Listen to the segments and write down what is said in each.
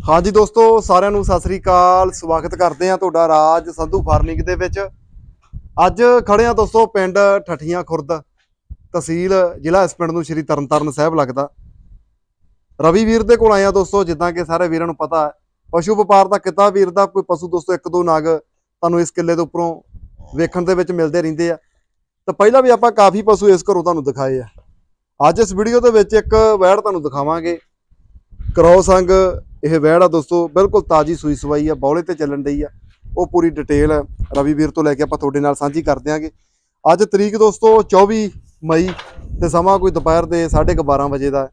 हाँ जी दोस्तों, सारिਆਂ ਨੂੰ ਸਤਿ ਸ੍ਰੀ ਅਕਾਲ। ਸਵਾਗਤ ਕਰਦੇ ਹਾਂ ਤੁਹਾਡਾ ਰਾਜ ਸੰਧੂ ਫਾਰਮਿੰਗ ਦੇ ਵਿੱਚ। ਅੱਜ ਖੜੇ ਹਾਂ ਦੋਸਤੋ ਪਿੰਡ ਠੱਠੀਆਂ ਖੁਰਦ, ਤਹਿਸੀਲ ਜ਼ਿਲ੍ਹਾ ਇਸ ਪਿੰਡ ਨੂੰ ਸ਼੍ਰੀ ਤਰਨਤਾਰਨ ਸਾਹਿਬ ਲੱਗਦਾ। ਰਵੀ ਵੀਰ ਦੇ ਕੋਲ ਆਏ ਆ ਦੋਸਤੋ। ਜਿੱਦਾਂ ਕਿ ਸਾਰੇ ਵੀਰਾਂ ਨੂੰ ਪਤਾ ਹੈ, ਪਸ਼ੂ ਵਪਾਰ ਦਾ ਕਿੱਤਾ ਵੀਰ ਦਾ। ਕੋਈ ਪਸ਼ੂ ਦੋਸਤੋ ਇੱਕ ਦੋ ਨਾਗ ਤੁਹਾਨੂੰ ਇਸ ਕਿੱਲੇ ਦੇ ਉੱਪਰੋਂ ਵੇਖਣ ਦੇ ਵਿੱਚ ਮਿਲਦੇ ਰਹਿੰਦੇ ਆ। ਤਾਂ ਪਹਿਲਾਂ ਵੀ ਆਪਾਂ ਕਾਫੀ ਪਸ਼ੂ ਇਸ ਘਰੋਂ ਤੁਹਾਨੂੰ ਦਿਖਾਏ ਆ। ਅੱਜ ਇਸ ਵੀਡੀਓ ਦੇ ਵਿੱਚ ਇੱਕ ਵੈੜ ਤੁਹਾਨੂੰ ਦਿਖਾਵਾਂਗੇ। ਕਰੋਸ ਅੰਗ ਇਹ ਵੈੜ ਆ ਦੋਸਤੋ, ਬਿਲਕੁਲ ਤਾਜੀ ਸੂਈ ਸਵਾਈ ਆ, ਬੌਲੇ ਤੇ ਚੱਲਣ ਡਈ ਆ। ਉਹ ਪੂਰੀ ਡਿਟੇਲ ਰਵੀ ਵੀਰ ਤੋਂ ਲੈ ਕੇ ਆਪਾਂ ਤੁਹਾਡੇ ਨਾਲ ਸਾਂਝੀ ਕਰ ਦਿਆਂਗੇ। ਅੱਜ ਤਰੀਕ ਦੋਸਤੋ 24 ਮਈ ਤੇ ਸਮਾਂ ਕੋਈ ਦੁਪਹਿਰ ਦੇ 12:30 ਵਜੇ ਦਾ।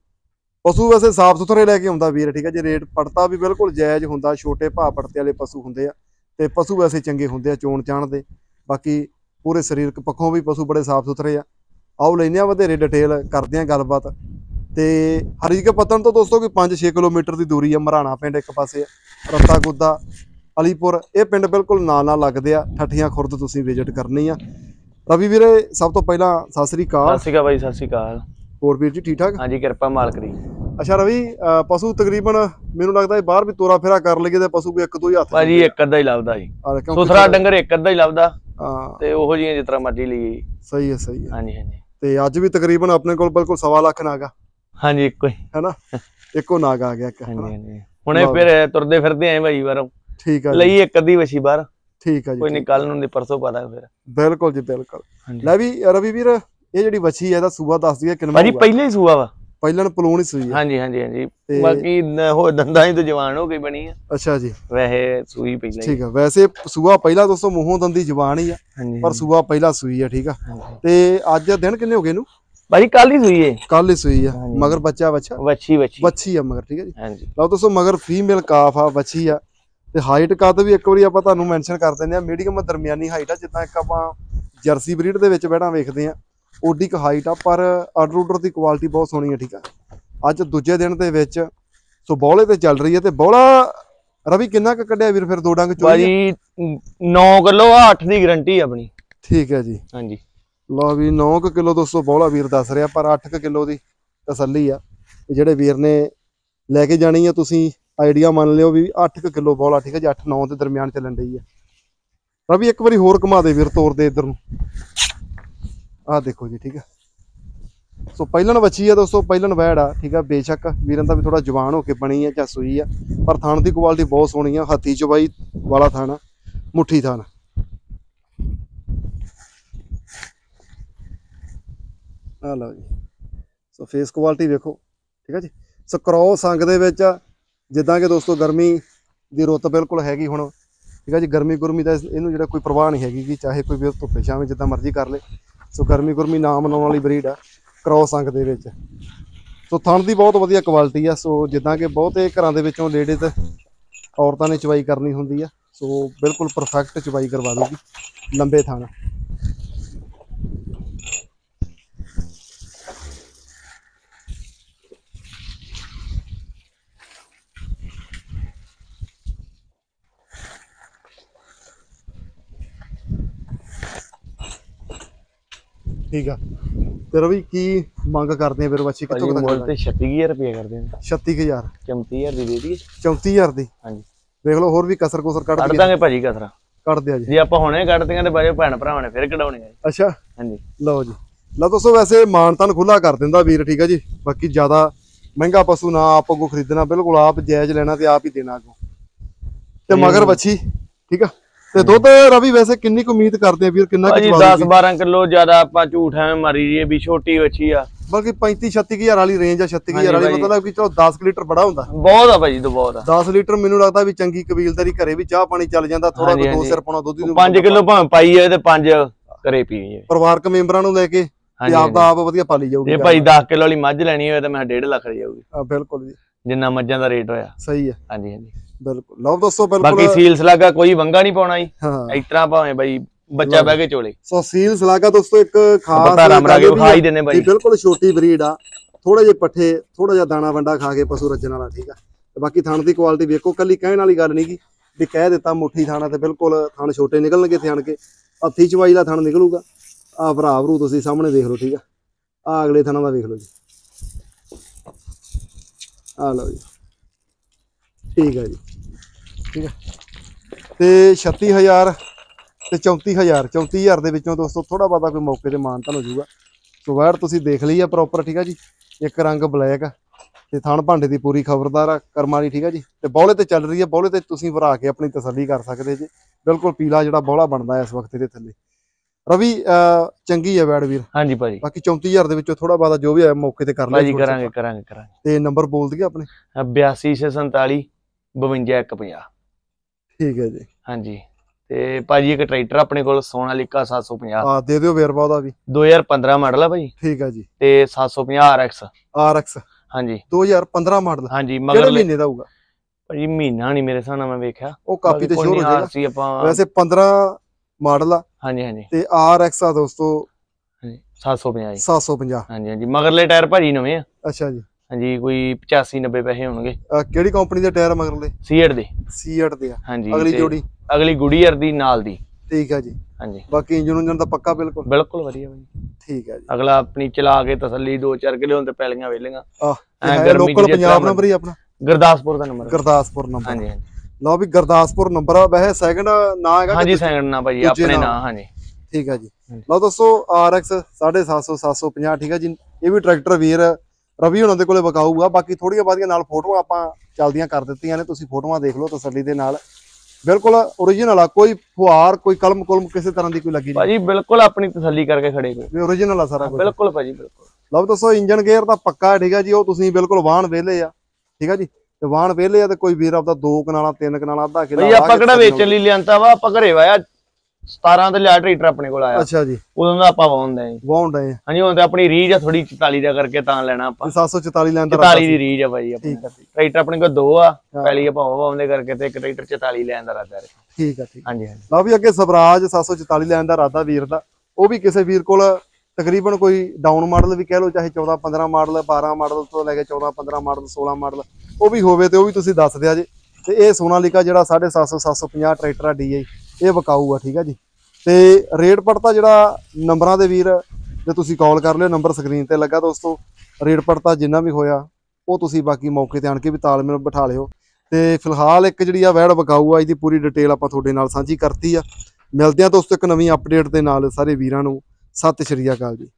ਪਸ਼ੂ ਵੈਸੇ ਸਾਫ ਸੁਥਰੇ ਲੈ ਕੇ ਆਉਂਦਾ ਵੀਰ, ਠੀਕ ਹੈ ਜੀ। ਰੇਟ ਪੜਤਾ ਵੀ ਬਿਲਕੁਲ ਜਾਇਜ਼ ਹੁੰਦਾ। ਛੋਟੇ ਭਾਅ ਪੜਤੇ ਵਾਲੇ ਪਸ਼ੂ ਹੁੰਦੇ ਆ ਤੇ ਪਸ਼ੂ ਵੈਸੇ ਚੰਗੇ ਹੁੰਦੇ ਆ ਚੋਣ ਚਾਣ ਦੇ। ਬਾਕੀ ਪੂਰੇ ਸਰੀਰਕ ਪੱਖੋਂ ਵੀ ਪਸ਼ੂ ਬੜੇ ਸਾਫ ਸੁਥਰੇ ਆ। ਆਓ ਲੈਂਦੇ ਆ ਵਧੇਰੇ ਡਿਟੇਲ, ਕਰਦੇ ਆ ਗੱਲਬਾਤ। ਤੇ ਹਰੀਕੇ ਪੱਤਣ ਤੋਂ ਦੋਸਤੋ ਕੋਈ 5-6 ਕਿਲੋਮੀਟਰ ਦੀ ਦੂਰੀ ਆ। ਮਰਾਣਾ ਪਿੰਡ ਇੱਕ ਪਾਸੇ ਆ, ਰੱਤਾ ਗੁੱਦਾ, ਅਲੀਪੁਰ ਇਹ ਪਿੰਡ ਬਿਲਕੁਲ ਨਾਲ ਲੱਗਦੇ ਆ। ਠੱਠੀਆਂ ਖੁਰਦ ਤੁਸੀਂ ਵਿਜ਼ਿਟ ਕਰਨੀ ਆ। ਰਵੀ ਵੀਰੇ ਸਭ ਤੋਂ ਪਹਿਲਾਂ ਸਤਿ ਸ੍ਰੀ ਅਕਾਲ। ਸਤਿ ਸ਼੍ਰੀ ਅਕਾਲ ਬਾਈ, ਸਤਿ ਸ਼੍ਰੀ ਅਕਾਲ। ਹੋਰ ਵੀਰ ਜੀ ਠੀਕ ਠਾਕ? ਹਾਂਜੀ ਕਿਰਪਾ ਮਾਲਕ ਦੀ। ਅੱਛਾ ਰਵੀ, ਪਸ਼ੂ ਤਕਰੀਬਨ ਮੈਨੂੰ ਲੱਗਦਾ ਬਾਹਰ ਵੀ ਤੋਰਾ ਫੇਰਾ ਕਰ ਲਈਏ ਤੇ ਪਸ਼ੂ ਵੀ ਇੱਕ ਦੋ ਹੀ ਹੱਥ ਭਾਜੀ ਇੱਕ ਅੱਧਾ ਹੀ ਲੱਭਦਾ ਜੀ। ਸੁਥਰਾ ਡੰਗਰ ਇੱਕ ਅੱਧਾ ਹੀ ਲੱਭਦਾ ਤੇ ਉਹੋ ਜਿਹੀਆਂ ਜਿਸ ਤਰ੍ਹਾਂ ਮਰਜ਼ੀ ਲਈ। ਸਹੀ ਹੈ ਸਹੀ ਹੈ। ਹਾਂਜੀ ਹਾਂਜੀ। ਤੇ ਅੱਜ ਵੀ ਤਕਰੀਬਨ ਆਪਣੇ ਕੋਲ ਬਿਲਕੁਲ 1.25 ਲੱਖ ਨਾਗ ਆ। ਹਾਂਜੀ ਇੱਕੋ ਹੀ ਹੈਨਾ, ਇੱਕੋ ਨਾਗ ਆ ਗਿਆ ਇੱਕ। ਹਾਂਜੀ ਹਾਂਜੀ। ਹੁਣੇ ਫਿਰ ਤੁਰਦੇ ਫਿਰਦੇ ਆਏ ਭਾਈ ਬਾਹਰੋਂ। ਠੀਕ ਆ ਲਈ ਇੱਕ ਅੱਧੀ ਵਛੀ ਬਾਹਰ। ਠੀਕ ਆ ਜੀ। ਕੋਈ ਨਹੀਂ, ਕੱਲ ਨੂੰ ਪਰਸੋਂ ਪਾ ਦਾਂਗੇ ਫਿਰ। ਬਿਲਕੁਲ ਜੀ ਬਿਲਕੁਲ। ਲੈ ਵੀ ਰਵੀ ਵੀਰ, ਇਹ ਜਿਹੜੀ ਵੱਛੀ ਹੈ ਇਹਦਾ ਸੂਆ ਦੱਸ ਦਈਏ ਕਿੰਨਾ? ਭਾਜੀ ਪਹਿਲੇ ਹੀ ਸੂਆ ਵਾ। ਪਹਿਲਾਂ ਪਲੂਣ ਹੀ ਸੂਈ ਹੈ। ਹਾਂਜੀ ਹਾਂਜੀ ਹਾਂਜੀ। ਬਾਕੀ ਉਹ ਦੰਦਾਂ ਹੀ ਤਾਂ ਜਵਾਨ ਹੋ ਗਈ ਬਣੀ ਆ। ਅੱਛਾ ਜੀ। ਵੈਸੇ ਸੂਈ ਪਹਿਲਾਂ ਠੀਕ ਆ। ਵੈਸੇ ਸੂਆ ਪਹਿਲਾਂ ਦੋਸਤੋ ਮੂੰਹੋਂ ਦੰਦੀ ਜਵਾਨ ਹੀ ਆ, ਪਰ ਸੂਆ ਪਹਿਲਾਂ ਸੂਈ ਆ। ਠੀਕ ਆ। ਤੇ ਅੱਜ ਦਿਨ ਕਿੰਨੇ ਹੋ ਗਏ ਇਹਨੂੰ? ਭਾਜੀ ਕੱਲ ਹੀ ਸੂਈ ਹੈ। ਕੱਲ ਹੀ ਸੂਈ ਆ। ਮਗਰ ਬੱਚਾ ਵੱਛੀ ਵੱਛੀ ਆ ਮਗਰ। ਠੀਕ ਹੈ ਜੀ। ਹਾਂਜੀ ਲਓ ਦੋਸਤੋ, ਮਗਰ ਫੀਮੇਲ ਕਾਫ ਆ, ਵੱਛੀ ਆ। ਤੇ ਹਾਈਟ ਕੱਦ ਵੀ ਇੱਕ ਵਾਰੀ ਆਪਾਂ ਤੁਹਾਨੂੰ ਮੈਂਸ਼ਨ ਕਰ ਦਿੰਦੇ ਆ। ਮੀਡੀਅਮ ਦਰਮਿਆਨੀ ਹਾਈਟ ਆ। ਜਿੱਦਾਂ ਇੱਕ ਆਪਾਂ ਜਰਸੀ ਬਰੀਡ ਦੇ ਵਿੱਚ ਬੈਠਾ ਵੇਖਦੇ ਆ, ਓਡੀ ਕ ਹਾਈਟ ਆ। ਪਰ ਆਰਡਰ ਦੀ ਕੁਆਲਿਟੀ ਬਹੁਤ ਸੋਹਣੀ ਆ। ਠੀਕ ਆ। ਅੱਜ ਦੂਜੇ ਦਿਨ ਦੇ ਵਿੱਚ ਸੋ ਬੌਲੇ ਤੇ ਚੱਲ ਰਹੀ ਹੈ। ਤੇ ਬੌਲਾ ਰਵੀ ਕਿੰਨਾ ਕ ਕੱਢਿਆ ਵੀਰ ਫਿਰ? 2 ਡੰਗ ਚੋਈ ਭਾਜੀ 9 ਕਿਲੋ 8 ਦੀ ਗਰੰਟੀ ਆਪਣੀ। ਠੀਕ ਹੈ ਜੀ। ਹਾਂਜੀ। ਲਓ ਵੀ 9 ਕਿਲੋ ਦੋਸਤੋ ਬੌਲਾ ਵੀਰ ਦੱਸ ਰਿਹਾ, ਪਰ 8 ਕਿਲੋ ਦੀ ਤਸੱਲੀ ਆ। ਜਿਹੜੇ ਵੀਰ ਨੇ ਲੈ ਕੇ ਜਾਣੀ ਆ, ਤੁਸੀਂ ਆਈਡੀਆ ਮੰਨ ਲਿਓ ਵੀ 8 ਕਿਲੋ ਬੌਲਾ। ਠੀਕ ਹੈ ਜੀ। 8-9 ਦੇ ਦਰਮਿਆਨ ਚੱਲਣ ਡਈ ਆ। ਰਵੀ ਇੱਕ ਵਾਰੀ ਹੋਰ ਘੁਮਾ ਦੇ ਵੀਰ, ਤੋਰ ਦੇ ਇੱਧਰ ਨੂੰ। ਆਹ ਦੇਖੋ ਜੀ। ਠੀਕ ਹੈ। ਸੋ ਪਹਿਲਣ ਵੱਛੀ ਆ ਦੋਸਤੋ, ਪਹਿਲਣ ਵੈੜ ਆ। ਠੀਕ ਆ। ਬੇਸ਼ੱਕ ਵੀਰਾਂ ਦਾ ਵੀ ਥੋੜਾ ਜਵਾਨ ਹੋ ਕੇ ਬਣੀ ਆ ਜਾਂ ਸੂਈ ਆ, ਪਰ ਥਣ ਦੀ ਕੁਆਲਿਟੀ ਬਹੁਤ ਸੋਹਣੀ ਆ। ਹੱਥੀ ਚਵਾਈ ਵਾਲਾ ਥਣ, ਮੁੱਠੀ ਥਣ। ਆ ਲਓ ਜੀ। ਸੋ ਫੇਸ ਕੁਆਲਿਟੀ ਵੇਖੋ। ਠੀਕ ਆ ਜੀ। ਸੋ ਕਰੋਸ ਅੰਗ ਦੇ ਵਿੱਚ, ਜਿੱਦਾਂ ਕਿ ਦੋਸਤੋ ਗਰਮੀ ਦੀ ਰੁੱਤ ਬਿਲਕੁਲ ਹੈਗੀ ਹੁਣ। ਠੀਕ ਆ ਜੀ। ਗਰਮੀ ਗੁਰਮੀ ਦਾ ਇਹਨੂੰ ਜਿਹੜਾ ਕੋਈ ਪਰਵਾਹ ਨਹੀਂ ਹੈਗੀ, ਕਿ ਚਾਹੇ ਕੋਈ ਵੀ ਧੁੱਪੇ ਛਾਵੇਂ ਜਿੱਦਾਂ ਮਰਜ਼ੀ ਕਰ ਲੇ। ਸੋ ਗਰਮੀ ਗੁਰਮੀ ਨਾ ਮਨਾਉਣ ਵਾਲੀ ਬਰੀਡ ਆ ਕਰੋਸ ਅੰਗ ਦੇ ਵਿੱਚ। ਸੋ ਥਣ ਦੀ ਬਹੁਤ ਵਧੀਆ ਕੁਆਲਿਟੀ ਆ। ਸੋ ਜਿੱਦਾਂ ਕਿ ਬਹੁਤੇ ਘਰਾਂ ਦੇ ਵਿੱਚੋਂ ਲੇਡੀਜ਼ ਔਰਤਾਂ ਨੇ ਚਵਾਈ ਕਰਨੀ ਹੁੰਦੀ ਆ, ਸੋ ਬਿਲਕੁਲ ਪਰਫੈਕਟ ਚਵਾਈ ਕਰਵਾ ਦੂਗੀ। ਲੰਬੇ ਥਣ। ਠੀਕ ਆ। ਤੇ ਰਵੀ ਕੀ ਮੰਗ ਕਰਦੇ ਆ ਫਿਰ ਵੱਛੀ ਕਿੱਥੋਂ ਤੱਕ? ਮੁੱਲ ਤੇ 36000 ਰੁਪਏ ਕਰਦੇ ਨੇ। 36000 34000 ਦੀ ਦੇ ਦਈਏ। 34000 ਦੀ? ਹਾਂਜੀ। ਦੇਖ ਲਓ ਹੋਰ ਵੀ ਕਸਰ ਕੁਸਰ ਕੱਢ ਦਾਂਗੇ ਭਾਜੀ। ਕਸਰਾ ਕੱਢ ਦਿਆ ਜੀ। ਜੇ ਆਪਾਂ ਹੁਣੇ ਕੱਢਦੀਆਂ ਤੇ ਬਾਜੇ ਭੈਣ ਭਰਾਵਾਂ ਨੇ ਫਿਰ ਕਢਾਉਣੇ ਆ। ਅੱਛਾ। ਹਾਂਜੀ। ਲਓ ਜੀ। ਲਓ ਦੋਸਤੋ, ਵੈਸੇ ਮਾਨਤਾਨ ਖੁੱਲਾ ਕਰ ਦਿੰਦਾ ਵੀਰ। ਠੀਕ ਹੈ ਜੀ। ਬਾਕੀ ਜ਼ਿਆਦਾ ਮਹਿੰਗਾ ਪਸ਼ੂ ਨਾ ਆਪ ਅੱਗੋਂ ਖਰੀਦਣਾ, ਬਿਲਕੁਲ ਆਪ ਜਾਇਜ਼ ਲੈਣਾ ਤੇ ਆਪ ਹੀ ਦੇਣਾ ਅੱਗੋਂ। ਤੇ ਮਗਰ ਵੱਛੀ। ਠੀਕ ਆ। ਤੇ ਦੁੱਧ ਰਵੀ ਵੈਸੇ ਕਿੰਨੀ ਕੁ ਉਮੀਦ ਕਰਦੇ ਆ ਵੀਰ? ਕਿੰਨਾ ਭਾਜੀ 10-12 ਕਿਲੋ। ਜ਼ਿਆਦਾ ਆਪਾਂ ਝੂਠ ਐਵੇਂ ਮਾਰੀ ਜੀਏ ਵੀ ਛੋਟੀ ਵੱਛੀ ਆ। ਬਲਕਿ 35-36000 ਵਾਲੀ ਰੇਂਜ ਆ। 36000 ਵਾਲੀ ਮਤਲਬ ਕਿ ਚਲੋ 10 ਲੀਟਰ ਬੜਾ ਹੁੰਦਾ। ਬਹੁਤ ਆ ਭਾਜੀ, ਬਹੁਤ ਆ। 10 ਲੀਟਰ ਮੈਨੂੰ ਲੱਗਦਾ ਵੀ ਚੰਗੀ ਕਬੀਲਦਾਰੀ, ਘਰੇ ਵੀ ਚਾਹ ਪਾਣੀ ਚੱਲ ਜਾਂਦਾ। ਥੋੜਾ ਕੋਈ 2 ਸਿਰ ਪਾਉਣਾ ਦੁੱਧ ਨੂੰ। 5 ਕਿਲੋ ਭਾਵੇਂ ਪਾਈ ਜਾਏ ਤੇ 5 ਘਰੇ ਪੀ ਜਾਏ। ਪਰਿਵਾਰਕ ਮੈਂਬਰਾਂ ਨੂੰ ਲੈ ਕੇ ਤੇ ਆਪ ਵਧੀਆ ਪਾਲੀ ਜਾਊਗੀ। ਜੇ ਭਾਈ 10 ਕਿਲੋ ਵਾਲੀ ਮੱਝ ਲੈਣੀ ਹੋਵੇ ਤਾਂ ਮੈਂ 1.5 ਲੱਖ ਦੀ ਜਾਊਗੀ। ਬਿਲਕੁਲ ਜੀ। ਜਿੰਨਾ ਮੱਝਾਂ ਦਾ ਰੇਟ ਹੋਇਆ। ਸਹੀ ਹੈ। ਹਾਂਜੀ ਹਾਂਜੀ ਬਿਲਕੁਲ। ਲਓ ਦੋਸਤੋ, ਬਿਲਕੁਲ ਬਾਕੀ ਸੀਲ ਸਲਾਗਾ ਕੋਈ ਵੰਗਾ ਨਹੀਂ ਪਾਉਣਾ ਜੀ। ਹਾਂ। ਇਸ ਤਰ੍ਹਾਂ ਭਾਵੇਂ ਬਾਈ ਬੱਚਾ ਬਹਿ ਕੇ ਚੋਲੇ। ਸੋ ਸੀਲ ਸਲਾਗਾ ਦੋਸਤੋ ਇੱਕ ਖਾਸ ਵਿਖਾਈ ਦਿੰਦੇ ਬਾਈ। ਬਿਲਕੁਲ ਛੋਟੀ ਬਰੀਡ ਆ। ਥੋੜੇ ਜਿਹੇ ਪੱਠੇ, ਥੋੜਾ ਜਿਹਾ ਦਾਣਾ ਵੰਡਾ ਖਾ ਕੇ ਪਸ਼ੂ ਰੱਜਣ ਵਾਲਾ। ਠੀਕ ਆ। ਤੇ ਬਾਕੀ ਥਣ ਦੀ ਕੁਆਲਿਟੀ ਵੇਖੋ। ਕੱਲੀ ਕਹਿਣ ਵਾਲੀ ਗੱਲ ਨਹੀਂ ਗੀ ਵੀ ਕਹਿ ਦਿੱਤਾ ਮੁੱਠੀ ਥਾਣਾ ਤੇ ਬਿਲਕੁਲ ਥਣ ਛੋਟੇ ਨਿਕਲਣਗੇ। ਥਣ ਕੇ ਹੱਥੀ ਚਵਾਈ ਦਾ ਥਣ ਨਿਕਲੂਗਾ। ਆਹ ਭਰਾ ਭਰੂ ਤੁਸੀਂ ਸਾਹਮਣੇ ਦੇਖ ਲਓ। ਠੀਕ ਆ। ਆਹ ਅਗਲੇ ਥਣਾਂ ਦਾ ਵੇਖ ਲਓ ਜੀ। ਆਹ ਲਓ ਜੀ। ਠੀਕ ਹੈ ਜੀ, ਠੀਕ ਹੈ। ਤੇ 36000 ਤੇ 34000, 34000 ਦੇ ਵਿੱਚੋਂ ਦੋਸਤੋ ਥੋੜਾ ਬਹੁਤਾ ਕੋਈ ਮੌਕੇ ਤੇ ਮਾਨਤਾਨ ਹੋ ਜਾਊਗਾ। ਸੋ ਵੈੜ ਤੁਸੀਂ ਦੇਖ ਲਈ ਆ ਪ੍ਰੋਪਰ, ਠੀਕ ਆ ਜੀ। ਇੱਕ ਰੰਗ ਬਲੈਕ ਆ ਤੇ ਥਣ ਭਾਂਡੇ ਦੀ ਪੂਰੀ ਖਬਰਦਾਰ ਆ ਕਰਮਾਂ ਦੀ, ਠੀਕ ਆ ਜੀ। ਤੇ ਬੌਲੇ ਤੇ ਚੱਲ ਰਹੀ ਆ, ਬੌਲੇ ਤੇ ਤੁਸੀਂ ਭਰਾ ਕੇ ਆਪਣੀ ਤਸੱਲੀ ਕਰ ਸਕਦੇ ਜੀ। ਬਿਲਕੁਲ ਪੀਲਾ ਜਿਹੜਾ ਬੌਲਾ ਬਣਦਾ ਇਸ ਵਕਤ ਇਹਦੇ ਥੱਲੇ। ਰਵੀ ਚੰਗੀ ਆ ਵੈੜ ਵੀਰ। ਹਾਂਜੀ ਭਾਜੀ। ਬਾਕੀ 34000 ਦੇ ਵਿੱਚੋਂ ਥੋੜਾ ਬਹੁਤਾ ਜੋ ਵੀ ਆ ਮੌਕੇ ਤੇ ਕਰ ਲਿਆ ਭਾਜੀ। ਕਰਾਂਗੇ। ਤੇ ਨੰਬਰ ਬੋਲ ਦਈਏ ਆਪਣੇ 8247 52 150। ਠੀਕ ਹੈ ਜੀ। ਹਾਂਜੀ। ਤੇ ਭਾਜੀ ਇੱਕ ਟਰੈਕਟਰ ਆਪਣੇ ਕੋਲ ਸੋਨਾਲੀਕਾ 750। ਹਾਂ ਦੇ ਦਿਓ ਵੇਰਵਾ ਉਹਦਾ ਵੀ। 2015 ਮਾਡਲ ਆ ਭਾਜੀ। ਠੀਕ ਹੈ ਜੀ। ਤੇ 750 RX। ਹਾਂਜੀ 2015 ਮਾਡਲ। ਹਾਂਜੀ। ਕਿਹੜੇ ਮਹੀਨੇ ਦਾ ਹੋਊਗਾ ਭਾਜੀ? ਮਹੀਨਾ ਨਹੀਂ ਮੇਰੇ ਹਿਸਾਬ ਨਾਲ ਮੈਂ ਵੇਖਿਆ, ਉਹ ਕਾਪੀ ਤੇ ਸ਼ੋਰ ਹੋ ਜਾਏਗਾ। ਆਪਾਂ ਵੈਸੇ 15 ਮਾਡਲ ਆ। ਹਾਂਜੀ। ਤੇ RX ਆ ਦੋਸਤੋ 750 ਜੀ। 750। ਹਾਂਜੀ। ਮਗਰਲੇ ਟਾਇਰ ਭਾਜੀ ਨਵੇਂ ਆ। ਅੱਛਾ ਜੀ। ਹਾਂਜੀ। ਕੋਈ 85-90 ਪੈਸੇ ਹੋਣਗੇ। ਕਿਹੜੀ ਕੰਪਨੀ ਦੇ ਟਾਇਰ ਮਗਰਲੇ? ਸੀਏਟ ਦੇ। ਸੀਏਟ ਦੇ ਆ। ਹਾਂਜੀ। ਅਗਲੀ ਜੋੜੀ? ਅਗਲੀ ਗੁਡੀਅਰ ਦੀ ਨਾਲ ਦੀ। ਠੀਕ ਹੈ ਜੀ। ਹਾਂਜੀ। ਬਾਕੀ ਇੰਜਨ ਦਾ ਪੱਕਾ? ਬਿਲਕੁਲ ਵਧੀਆ ਭਾਜੀ। ਠੀਕ ਹੈ ਜੀ। ਅਗਲਾ ਆਪਣੀ ਚਲਾ ਕੇ ਤਸੱਲੀ 2-4 ਕਿਲੇ ਹੁਣ ਤੇ ਪੈਲੀਆਂ ਵੇਲੀਆਂ। ਲੋਕਲ ਪੰਜਾਬ ਨੰਬਰ ਹੀ ਆਪਣਾ? ਗੁਰਦਾਸਪੁਰ ਦਾ ਨੰਬਰ। ਗੁਰਦਾਸਪੁਰ ਨੰਬਰ। ਹਾਂਜੀ। ਲਓ ਵੀ ਗੁਰਦਾਸਪੁਰ ਨੰਬਰ ਆ। ਵੈਸੇ ਸੈਕਿੰਡ ਨਾਂ ਹੈਗਾ? ਹਾਂਜੀ ਸੈਕਿੰਡ ਨਾਂ ਭਾਜੀ, ਆਪਣੇ ਨਾਂ। ਹਾਂਜੀ। ਠੀਕ ਹੈ ਜੀ। ਲਓ ਦੋਸਤੋ RX 750 750, ਠੀਕ ਹੈ ਜੀ। ਇਹ ਵੀ ਟਰੈਕਟਰ ਵੀਰ ਰਵੀ ਉਹਨਾਂ ਦੇ ਕੋਲੇ ਵਿਕਾਊ ਆ। ਬਾਕੀ ਥੋੜੀਆਂ ਬਾਦੀਆਂ ਨਾਲ ਫੋਟੋਆਂ ਆਪਾਂ ਚੱਲਦੀਆਂ ਕਰ ਦਿੱਤੀਆਂ ਨੇ, ਤੁਸੀਂ ਫੋਟੋਆਂ ਦੇਖ ਲਓ ਤਸੱਲੀ ਦੇ ਨਾਲ। ਬਿਲਕੁਲ ਓਰੀਜਨਲ ਆ, ਕੋਈ ਫੁਹਾਰ ਕੋਈ ਕਲਮ ਕਿਸੇ ਤਰ੍ਹਾਂ ਦੀ ਕੋਈ ਲੱਗੀ ਨਹੀਂ ਭਾਜੀ। ਬਿਲਕੁਲ ਆਪਣੀ ਤਸੱਲੀ ਕਰਕੇ ਖੜੇ ਕੋਈ ਓਰੀਜਨਲ ਆ ਸਾਰਾ ਕੁਝ। ਬਿਲਕੁਲ ਭਾਜੀ ਬਿਲਕੁਲ। ਲਓ ਦੋਸਤੋ ਇੰਜਨ ਗੇਅਰ ਦਾ ਪੱਕਾ, ਠੀਕ ਹੈ ਜੀ। ਉਹ ਤੁਸੀਂ ਬਿਲਕੁਲ ਵਾਹਣ ਵਿਹਲੇ ਆ, ਠੀਕ ਹੈ ਜੀ। ਤੇ ਵਾਹਣ ਵਿਹਲੇ ਆ ਤੇ ਕੋਈ ਵੀਰ ਆਪਦਾ 2 ਕਨਾਲਾਂ 3 ਕਨਾਲਾਂ ਅੱਧਾ ਕਿੱਲਾ ਭਾਜੀ ਆਪਾਂ ਕਿਹੜਾ ਵੇਚਣ ਲਈ ਲਿਆਂਦਾ ਵਾ, ਆਪਾਂ ਘਰੇ ਵਾਇਆ 17 ਤੇ ਲਿਆ ਟਰੈਕਟਰ ਆਪਣੇ ਕੋਲ ਆਇਆ। ਅੱਛਾ ਜੀ। ਉਦੋਂ ਦਾ ਆਪਾਂ ਵਾਹੁੰਦੇ ਆਂ। ਵਾਹੁਣ ਡਏ। ਹਾਂਜੀ। ਹੁਣ ਤੇ ਆਪਣੀ ਰੀਜ ਆ ਥੋੜੀ 44 ਦਾ ਕਰਕੇ ਤਾਂ ਲੈਣਾ ਆਪਾਂ। 744 ਲੈਣ ਦਾ 44 ਦੀ ਰੀਜ ਆ ਭਾਜੀ। ਠੀਕ ਹੈ। ਟਰੈਕਟਰ ਆਪਣੇ ਕੋਲ 2 ਆ, ਪਹਿਲੀ ਆਪਾਂ ਵਾਹੁੰਦੇ ਕਰਕੇ ਤੇ ਇੱਕ ਟਰੈਕਟਰ 44 ਲੈਣ ਦਾ ਇਰਾਦਾ ਹੈ। ਠੀਕ ਹੈ। ਠੀਕ। ਹਾਂਜੀ। ਲਓ ਵੀ ਅੱਗੇ ਸਵਰਾਜ 744 ਲੈਣ ਦਾ ਇਰਾਦਾ ਵੀਰ ਦਾ। ਉਹ ਵੀ ਕਿਸੇ ਵੀਰ ਕੋਲ ਤਕਰੀਬਨ ਕੋਈ ਡਾਊਨ ਮਾਡਲ ਵੀ ਕਹਿ ਲਓ, ਚਾਹੇ 14-15 ਮਾਡਲ 12 ਮਾਡਲ ਤੋਂ ਲੈ ਕੇ 14-15 ਮਾਡਲ 16 ਮਾਡਲ ਉਹ ਵੀ ਹੋਵੇ ਤੇ ਉਹ ਵੀ ਤੁਸੀਂ ਦੱਸ ਦਿਆ ਜੇ। ਤੇ ਇਹ ਸੋਨਾਲੀਕਾ ਜਿਹੜਾ 750 750 ਟਰੈਕਟਰ ਆ DI ਇਹ ਵਿਕਾਊ ਆ, ਠੀਕ ਆ ਜੀ। ਤੇ ਰੇਟ ਪੜਤਾ ਜਿਹੜਾ ਨੰਬਰਾਂ ਦੇ ਵੀਰ ਜੇ ਤੁਸੀਂ ਕਾਲ ਕਰ ਲਿਓ, ਨੰਬਰ ਸਕਰੀਨ ਤੇ ਲੱਗਾ ਦੋਸਤੋ। ਰੇਟ ਪੜਤਾ ਜਿੰਨਾ ਵੀ ਹੋਇਆ ਉਹ ਤੁਸੀਂ ਬਾਕੀ ਮੌਕੇ ਤੇ ਆਣ ਕੇ ਵੀ ਤਾਲਮੇਲ ਬਿਠਾ ਲਿਓ। ਤੇ ਫਿਲਹਾਲ ਇੱਕ ਜਿਹੜੀ ਆ ਵੈੜ ਵਿਕਾਊ ਆ, ਇਹਦੀ ਪੂਰੀ ਡਿਟੇਲ ਆਪਾਂ ਤੁਹਾਡੇ ਨਾਲ ਸਾਂਝੀ ਕਰਤੀ ਆ। ਮਿਲਦੇ ਆ ਦੋਸਤੋ ਇੱਕ ਨਵੀਂ ਅਪਡੇਟ ਦੇ ਨਾਲ। ਸਾਰੇ ਵੀਰਾਂ ਨੂੰ ਸਤਿ ਸ਼੍ਰੀ ਅਕਾਲ ਜੀ।